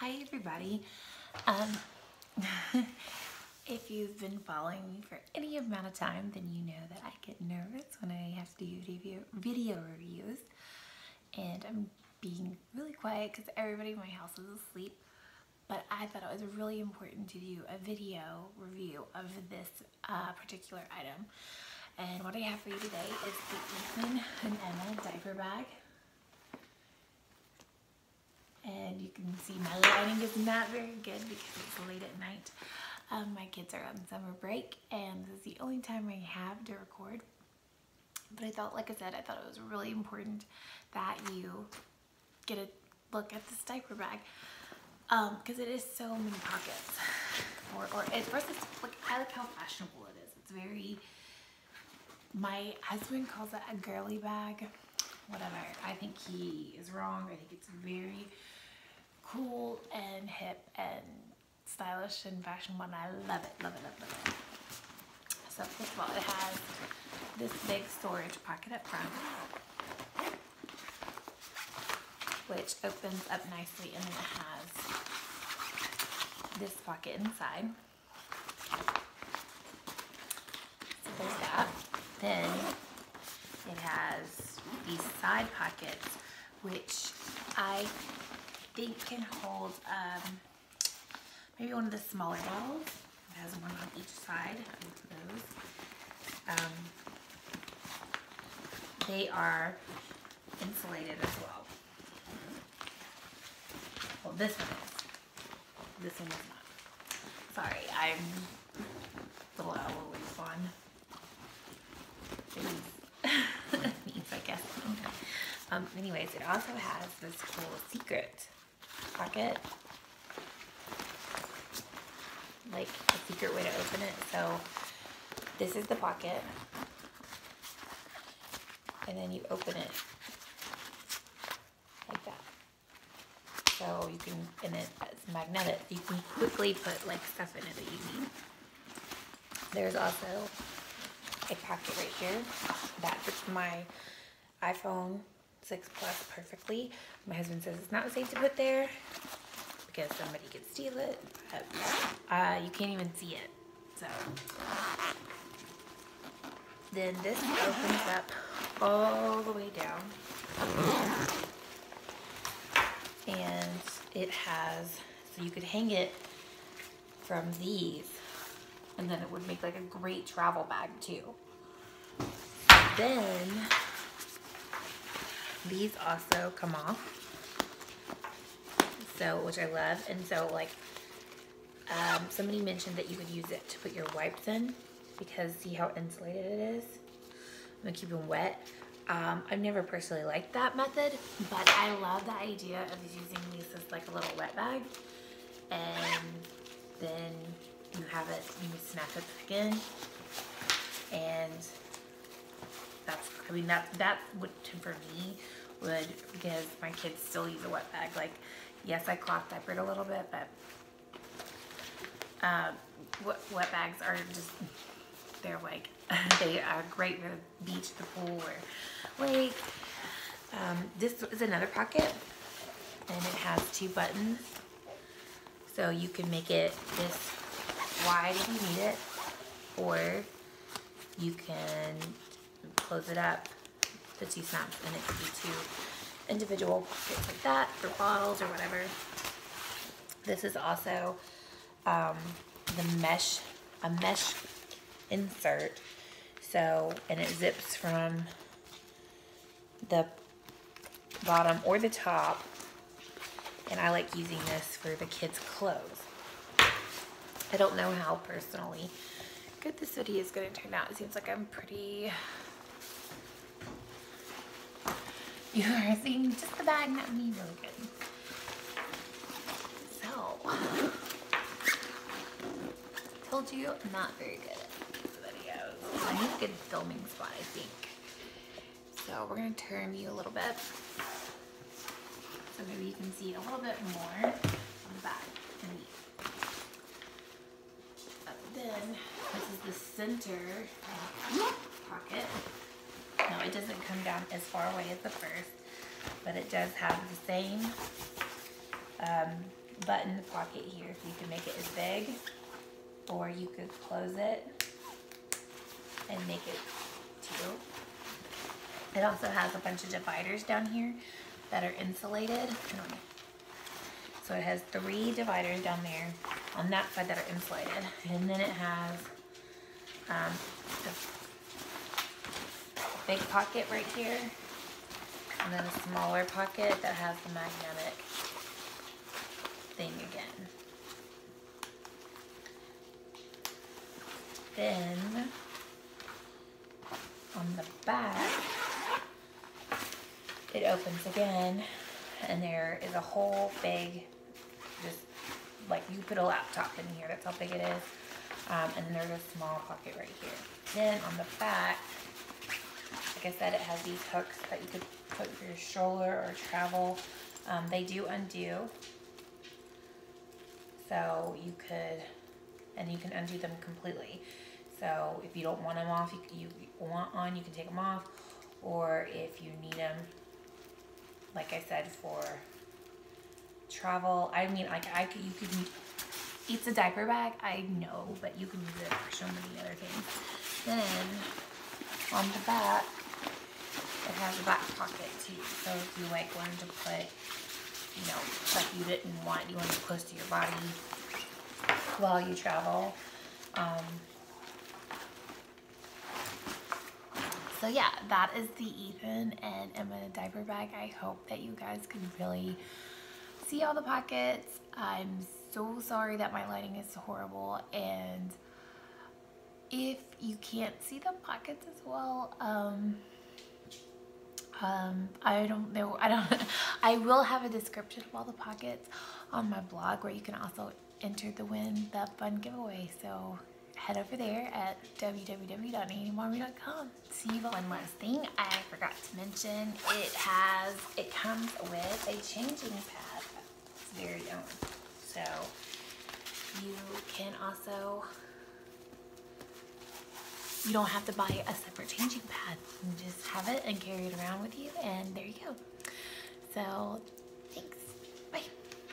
Hi everybody. Um, if you've been following me for any amount of time, then you know that I get nervous when I have to do video reviews. And I'm being really quiet because everybody in my house is asleep. But I thought it was really important to do a video review of this particular item. And what I have for you today is the Ethan and Emma diaper bag. And you can see my lighting is not very good because it's late at night. My kids are on summer break and this is the only time I have to record. But I thought, like I said, I thought it was really important that you get a look at this diaper bag because it is so many pockets. First, I like how fashionable it is. It's very, my husband calls it a girly bag. Whatever. I think he is wrong. I think it's very cool and hip and stylish and fashionable, and I love it, love it, love it, love it. So first of all, it has this big storage pocket up front, which opens up nicely, and then it has this pocket inside. So there's that. Then it has these side pockets, which I think can hold maybe one of the smaller bottles. It has one on each side of those. They are insulated as well. Well, this one is. This one is not. Sorry, I'm a little out of the loop on these, I guess. Anyways, it also has this cool secret pocket, like a secret way to open it. So this is the pocket, and then you open it like that. So you can, and it's magnetic. You can quickly put like stuff in it that you need. There's also a pocket right here that fits my iPhone 6 Plus perfectly. My husband says it's not safe to put there because somebody could steal it, but you can't even see it. So then this opens up all the way down, and it has, so you could hang it from these, and then it would make like a great travel bag too. Then these also come off, so, which I love. And so like somebody mentioned that you could use it to put your wipes in, because see how insulated it is? I'm gonna keep them wet. I've never personally liked that method, but I love the idea of using these as like a little wet bag, and then you have it, you can snap it back in, and that's, I mean, that would, for me, would, because my kids still use a wet bag. Like, yes, I cloth diapered a little bit, but wet bags are just, they're like, they are great for the beach, the pool, or lake. This is another pocket, and it has 2 buttons, so you can make it this wide if you need it, or you can close it up, the 2 snaps, and it could be 2 individual pockets like that for bottles or whatever. This is also a mesh insert, so, and it zips from the bottom or the top, and I like using this for the kids' clothes. I don't know how personally good this video is going to turn out. It seems like I'm pretty, you are seeing just the bag, not me, really good. So, told you I'm not very good at these videos. I need a good filming spot, I think. So we're going to turn you a little bit, so maybe you can see a little bit more on the back. Then this is the center pocket. No, it doesn't come down as far away as the first, but it does have the same button pocket here, so you can make it as big, or you could close it and make it two. It also has a bunch of dividers down here that are insulated. So it has 3 dividers down there on that side that are insulated. And then it has the big pocket right here. And then a smaller pocket that has the magnetic thing again. Then on the back, it opens again, and there is a whole big, just like you put a laptop in here, that's how big it is. And then there's a small pocket right here. Then on the back, like I said, it has these hooks that you could put for your stroller or travel. They do undo, so you can undo them completely. So if you don't want them off, you want on, you can take them off, or if you need them, like I said, for travel. I mean, like you could. It's a diaper bag, I know, but you can use it for so many other things. Then on the back, it has a back pocket too. So if you like wanted to put, you know, stuff you didn't want, you want it close to your body while you travel. So yeah, that is the Ethan and Emma diaper bag. I hope that you guys can really see all the pockets. I'm so sorry that my lighting is horrible, and if you can't see the pockets as well, I don't know. I will have a description of all the pockets on my blog, where you can also enter to win the fun giveaway. So head over there at www.anymommy.com. See you. One last thing I forgot to mention, it comes with a changing pad of its very own. So you can also, you don't have to buy a separate changing pad. You just have it and carry it around with you, and there you go. So